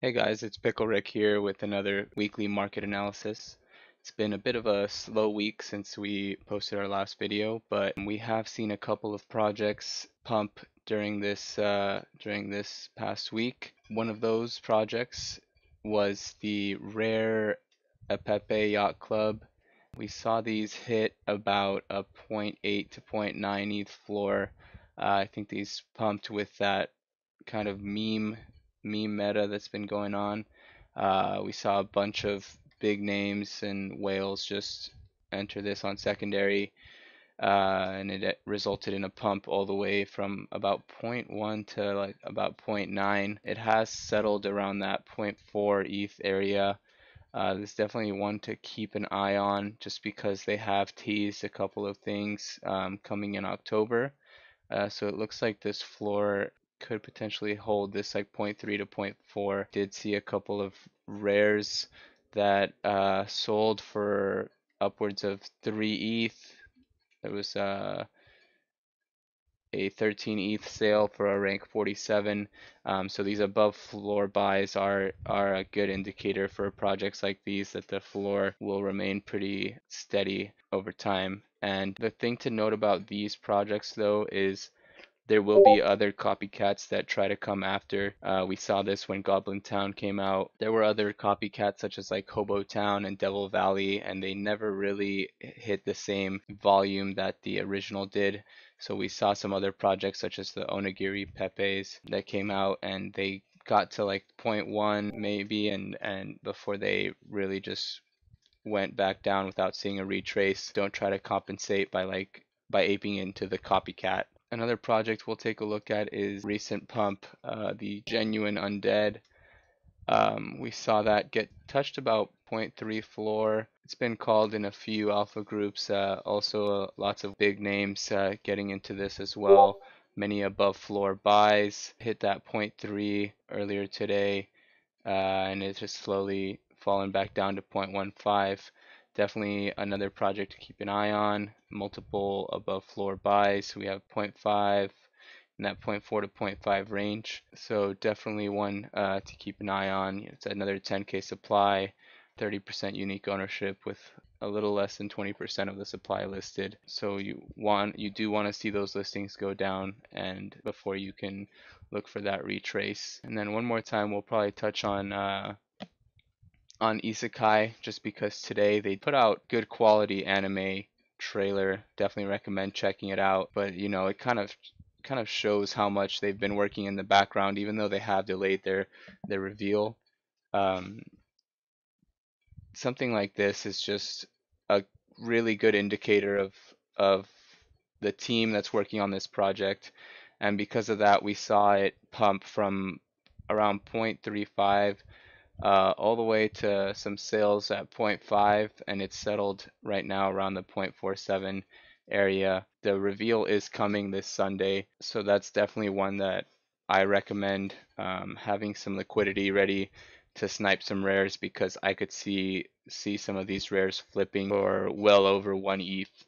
Hey guys, it's PickleR1ick here with another weekly market analysis. It's been a bit of a slow week since we posted our last video, but we have seen a couple of projects pump during this past week. One of those projects was the rare Pepe Yacht Club. We saw these hit about a zero point 0.8 to zero point 0.9 ETH floor. I think these pumped with that kind of meme meta that's been going on. We saw a bunch of big names and whales just enter this on secondary, and it resulted in a pump all the way from about zero point 0.1 to like about zero point 0.9. It has settled around that zero point 0.4 ETH area. This is definitely one to keep an eye on just because they have teased a couple of things coming in October. So it looks like this floor could potentially hold this like 0.3 to zero point 0.4. Did see a couple of rares that sold for upwards of 3 ETH. There was a 13 ETH sale for a rank 47. So these above floor buys are a good indicator for projects like these that the floor will remain pretty steady over time. And the thing to note about these projects though is there will be other copycats that try to come after. We saw this when Goblin Town came out. There were other copycats such as like Hobo Town and Devil Valley, and they never really hit the same volume that the original did. So we saw some other projects such as the Onigiri Pepes that came out and they got to like 0.1 maybe, and before they really just went back down without seeing a retrace. Don't try to compensate by aping into the copycat. Another project we'll take a look at is recent pump, the Genuine Undead. We saw that get touched about 0.3 floor. It's been called in a few alpha groups. Also, lots of big names getting into this as well. Many above floor buys hit that 0.3 earlier today, and it's just slowly fallen back down to 0.15. Definitely another project to keep an eye on. Multiple above floor buys. We have 0.5 in that 0.4 to 0.5 range. So definitely one to keep an eye on. It's another 10K supply, 30% unique ownership with a little less than 20% of the supply listed. So you do want to see those listings go down and before you can look for that retrace. And then one more time we'll probably touch on Isekai just because today they put out good quality anime trailer. Definitely recommend checking it out. But you know, it kind of shows how much they've been working in the background, even though they have delayed their reveal. Um, Something like this is just a really good indicator of the team that's working on this project. And because of that, we saw it pump from around 0.35 all the way to some sales at 0.5, and it's settled right now around the 0.47 area. The reveal is coming this Sunday, so that's definitely one that I recommend having some liquidity ready to snipe some rares because I could see some of these rares flipping for well over 1 ETH.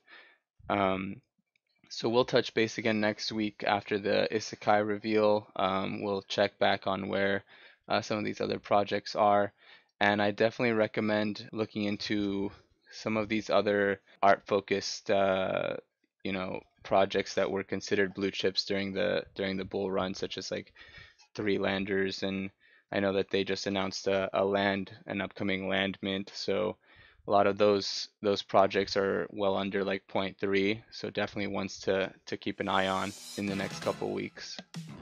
So we'll touch base again next week after the Isekai reveal. We'll check back on where some of these other projects are, and I definitely recommend looking into some of these other art-focused, projects that were considered blue chips during the bull run, such as like Three Landers, and I know that they just announced an upcoming land mint, so a lot of those projects are well under like 0.3, so definitely ones to keep an eye on in the next couple weeks.